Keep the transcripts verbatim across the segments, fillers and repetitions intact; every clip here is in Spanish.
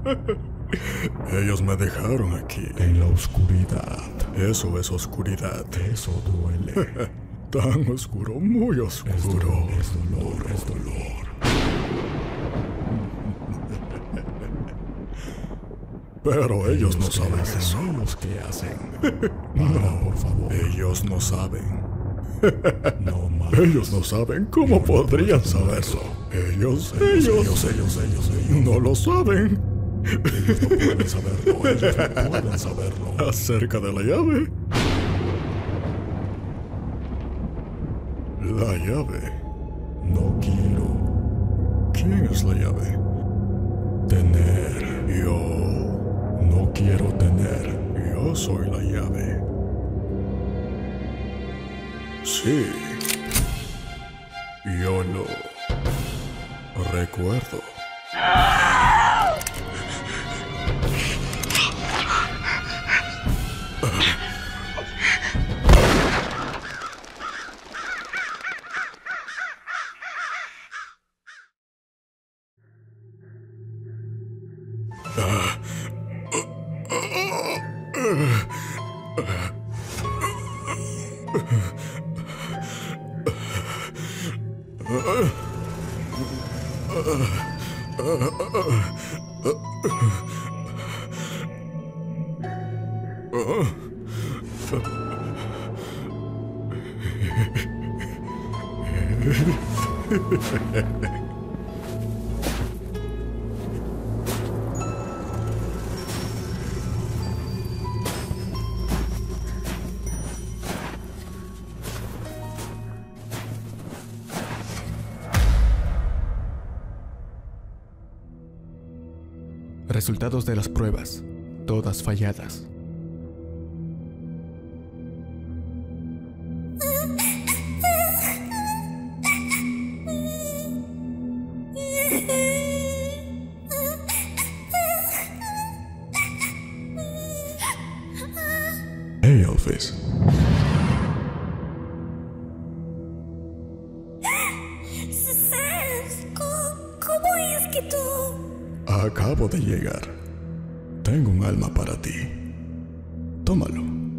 Ellos me dejaron aquí. En la oscuridad. Eso es oscuridad. Eso duele. Tan oscuro, muy oscuro. Es dolor, es dolor, es dolor. Pero ellos no saben eso. Los que hacen. Para, por favor. Ellos no saben. No más. Ellos no saben. ¿Cómo podrían saberlo? Ellos, ellos, ellos, ellos, ellos, ellos no lo saben. Ellos no pueden saberlo. Ellos no pueden saberlo. Acerca de la llave. La llave. No quiero. ¿Quién es la llave? Tener. Yo. No quiero tener. Yo soy la llave. Sí. Yo lo recuerdo. Resultados de las pruebas, todas falladas. Hey, Elvis. ¿Cómo es que tú...? Acabo de llegar. Tengo un alma para ti. Tómalo.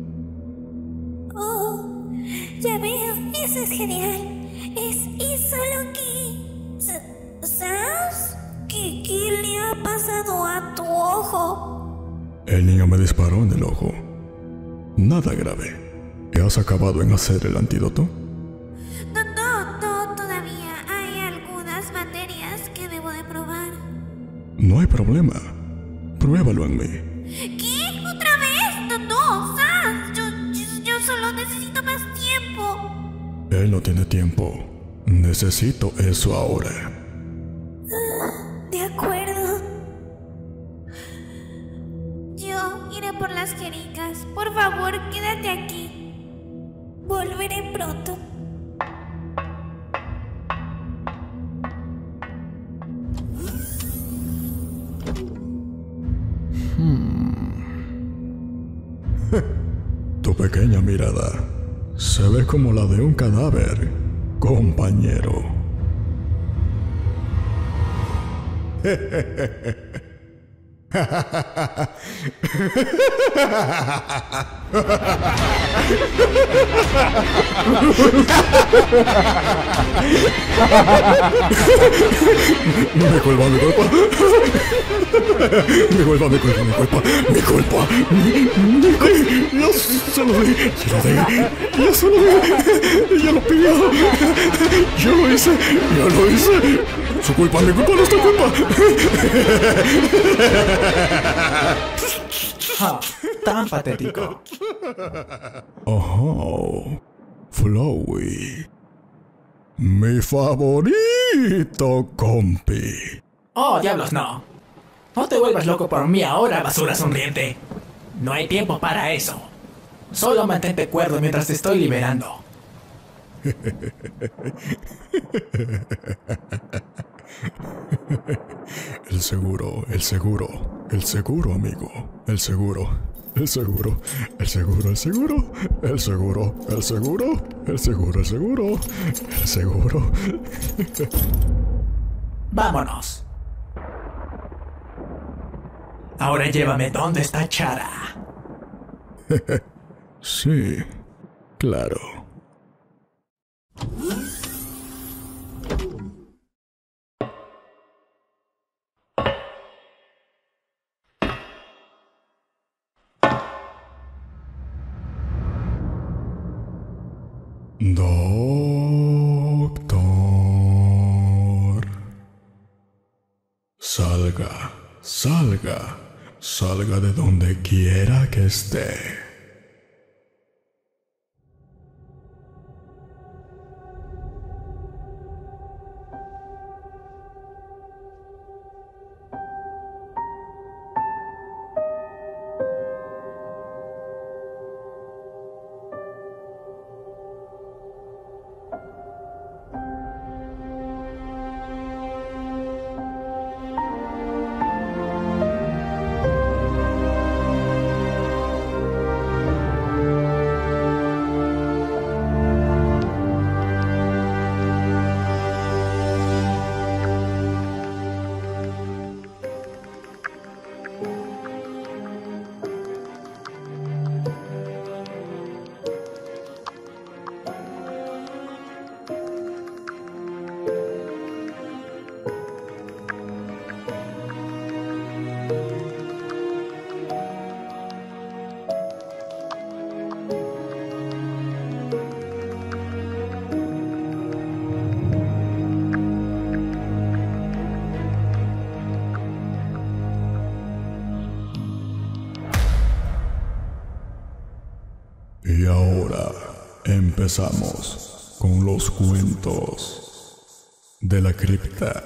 Oh, ya veo, eso es genial. Es, es solo que... ¿Sabes? ¿Qué, ¿Qué le ha pasado a tu ojo? El niño me disparó en el ojo. Nada grave. ¿Has acabado en hacer el antídoto? No, no, no, todavía hay algunas materias que debo de probar. No hay problema. Pruébalo en mí. ¿Qué? ¿Otra vez? No, no, Sans. Yo, yo, yo solo necesito más tiempo. Él no tiene tiempo. Necesito eso ahora. De acuerdo. Yo iré por las jericas. Por favor, quédate aquí. Volveré pronto. Tu pequeña mirada se ve como la de un cadáver, compañero. Mi culpa, mi culpa. Mi culpa, mi culpa, mi culpa. Mi culpa. Mi culpa. Yo se lo di. Se lo di. Yo se lo di. Ella lo pidió. Yo lo hice. Yo lo hice. Su culpa, mi culpa, nuestra culpa. Ja, tan patético. Oh, Flowey. Mi favorito, compi. Oh, diablos, no. No te vuelvas loco por mí ahora, basura sonriente. No hay tiempo para eso. Solo mantente cuerdo mientras te estoy liberando. El seguro, el seguro, el seguro, amigo. El seguro, el seguro, el seguro, el seguro, el seguro, el seguro, el seguro, el seguro, el seguro. Vámonos. Ahora llévame donde está Chara. Sí, claro. Doctor. Salga, salga, salga de donde quiera que esté. Y ahora empezamos con los cuentos de la cripta.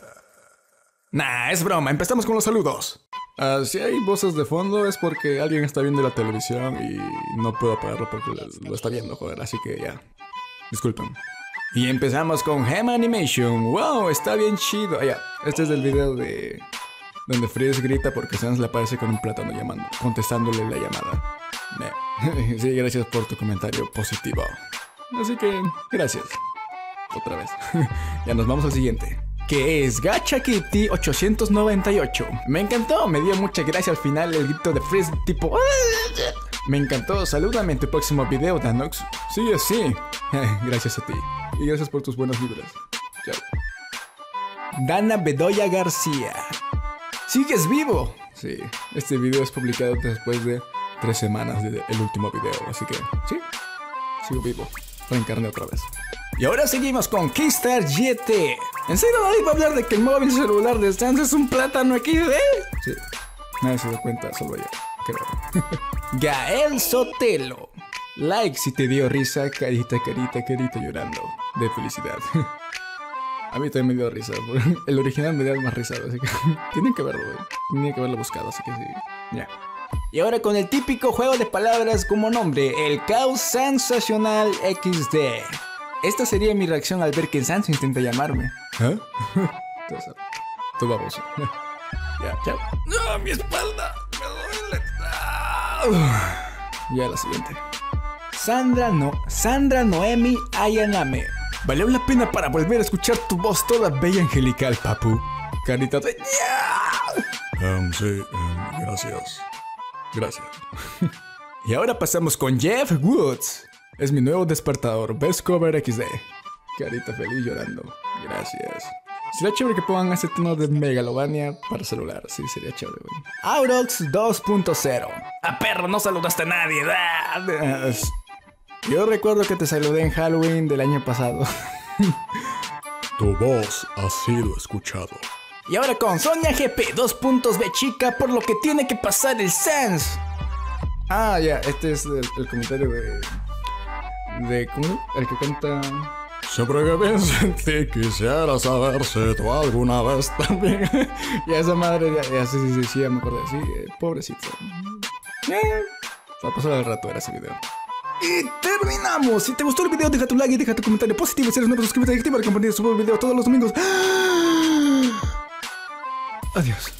Nah, es broma, empezamos con los saludos. Uh, si hay voces de fondo es porque alguien está viendo la televisión y no puedo apagarlo porque lo está viendo, joder, así que ya. Disculpen. Y empezamos con Gem Animation. Wow, está bien chido. Ah, ya, este es el video de donde Freeze grita porque Sans le aparece con un plátano llamando, contestándole la llamada. Nah. Sí, gracias por tu comentario positivo. Así que, gracias. Otra vez. Ya nos vamos al siguiente, que es Gacha Kitty ochocientos noventa y ocho. Me encantó, me dio mucha gracia al final el grito de Freeze tipo... Me encantó, salúdame en tu próximo video, Danox. Sí, sí. Gracias a ti. Y gracias por tus buenas vibras. Chao. Dana Bedoya García. ¿Sigues vivo? Sí, este video es publicado después de tres semanas del último video, así que sí, sigo vivo. Reencarné otra vez. Y ahora seguimos con Keystar G T. ¿En serio nadie va a hablar de que el móvil celular de Sans es un plátano equis de? Sí, nadie se da cuenta, solo yo, creo. Gael Sotelo. Like si te dio risa, carita, carita, carita llorando de felicidad. A mí también me dio risa. El original me dio más risa, así que tienen que verlo, güey. Tienen que haberlo buscado, así que sí. Ya. Yeah. Y ahora con el típico juego de palabras como nombre, el Caos Sensacional equis de. Esta sería mi reacción al ver que Sans intenta llamarme. ¿Eh? Tú baboso. Ya, chao. ¡No, mi espalda! ¡Me duele! Ya, la siguiente. Sandra no... Sandra Noemi Ayaname. Valió la pena para volver a escuchar tu voz toda bella y angelical, papu. Carita de... Um, sí, um, gracias. Gracias. Y ahora pasamos con Jeff Woods. Es mi nuevo despertador, Best Cover equis de. Carita feliz llorando. Gracias. Sería chévere que pongan ese tono de Megalovania para celular. Sí, sería chévere, güey. Aurox dos punto cero. ¡Ah, perro! No saludaste a nadie. Yo recuerdo que te saludé en Halloween del año pasado. Tu voz ha sido escuchado. Y ahora con Sonia G P, dos puntos B chica, por lo que tiene que pasar el Sans. Ah, ya, este es el, el comentario de... De... ¿Cómo? El que canta... Siempre que pienso en ti quisiera saber si tú alguna vez también... Y esa madre, ya, ya sí, sí, sí, sí, ya me acordé, sí, eh, pobrecito. Ya, ya, para pasar el rato era ese video. Y terminamos. Si te gustó el video, deja tu like y deja tu comentario positivo. Si eres nuevo, suscríbete y activa el campanita, subo el video todos los domingos. Adiós.